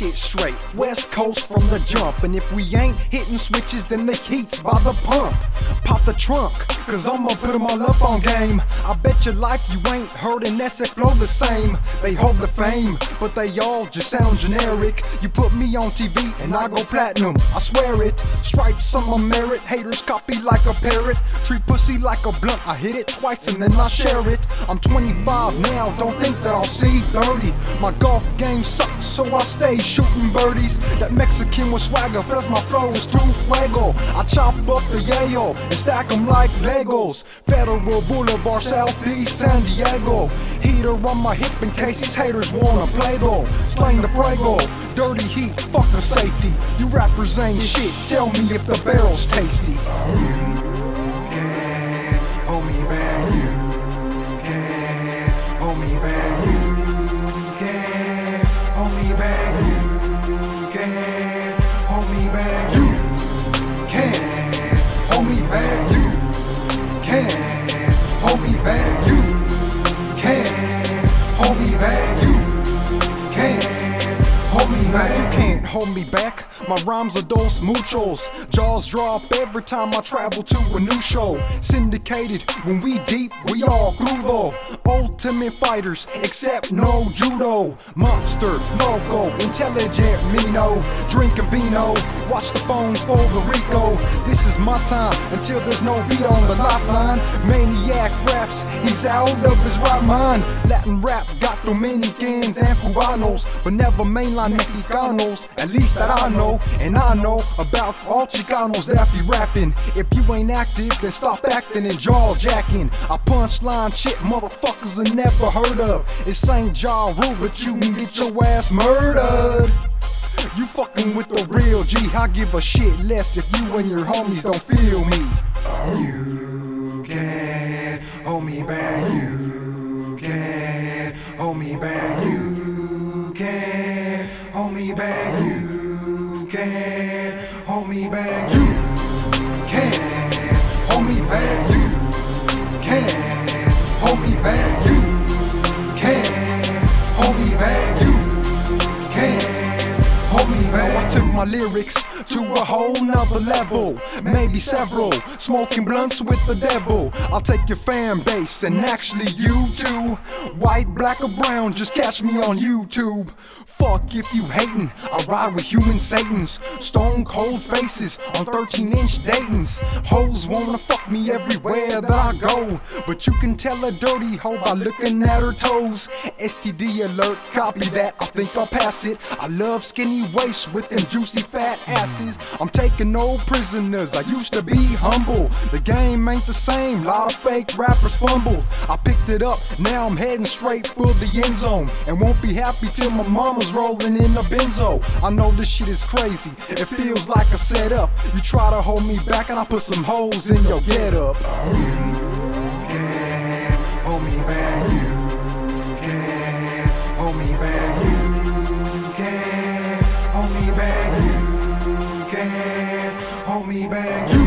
shit straight, West Coast from the jump. And if we ain't hitting switches, then the heat's by the pump. Pop the trunk, cause I'ma put 'em all up on game. I bet your life you ain't heard an essay flow the same. They hold the fame, but they all just sound generic. You put me on TV and I go platinum, I swear it. Stripes on my merit, haters copy like a parrot. Treat pussy like a blunt, I hit it twice and then I share it. I'm 25 now, don't think that I'll see 30. My golf game sucks, so I stay shooting birdies. That Mexican with swagger, plus my flow is too fuego. I chop up the yayo and stack 'em like Legos. Federal Boulevard, Southeast San Diego. Heater on my hip in case these haters wanna play though. Slang the prego, dirty heat, fuck the safety. You rappers ain't shit, tell me if the barrel's tasty. You can't hold me back. You can't hold me back. You can't hold me back. You can't hold me back. You can't hold me back. You can't hold me back. You can't hold me back. You can't hold me back. You can't hold me back. My rhymes are dos muchos. Jaws drop every time I travel to a new show. Syndicated, when we deep, we all crudo. Ultimate fighters, except no judo. Mobster, loco, intelligent Mino. Drinking vino, watch the phones for the Rico. This is my time, until there's no beat on the lifeline. Maniac raps, he's out of his right mind. Latin rap got Dominicans and Cubanos, but never mainline Mexicanos, at least that I know. And I know about all Chicanos that be rapping. If you ain't active, then stop acting and jaw jacking. I punchline shit motherfuckers have never heard of. It's St. Ja Rule, but you can get your ass murdered. You fucking with the real G, I give a shit less if you and your homies don't feel me. You can't hold me back. You can't hold me back. You can't hold me back. You can't hold me back. You can't hold me back. You can't hold me back. You can't hold me back. You can't hold me back. I took my lyrics to a whole nother level, maybe several, smoking blunts with the devil. I'll take your fan base and actually you too. White, black or brown, just catch me on YouTube. Fuck if you hatin', I ride with human satans. Stone cold faces on 13-inch Daytons. Hoes wanna fuck me everywhere that I go, but you can tell a dirty hoe by looking at her toes. STD alert, copy that, I think I'll pass it. I love skinny waists with them juicy fat asses. I'm taking no prisoners, I used to be humble. The game ain't the same, lot of fake rappers fumbled. I picked it up, now I'm heading straight for the end zone, and won't be happy till my mama's rolling in a benzo. I know this shit is crazy, it feels like a setup. You try to hold me back and I put some holes in your getup. You can't hold me back. You can't hold me back. You can't hold me back. You can't hold me back.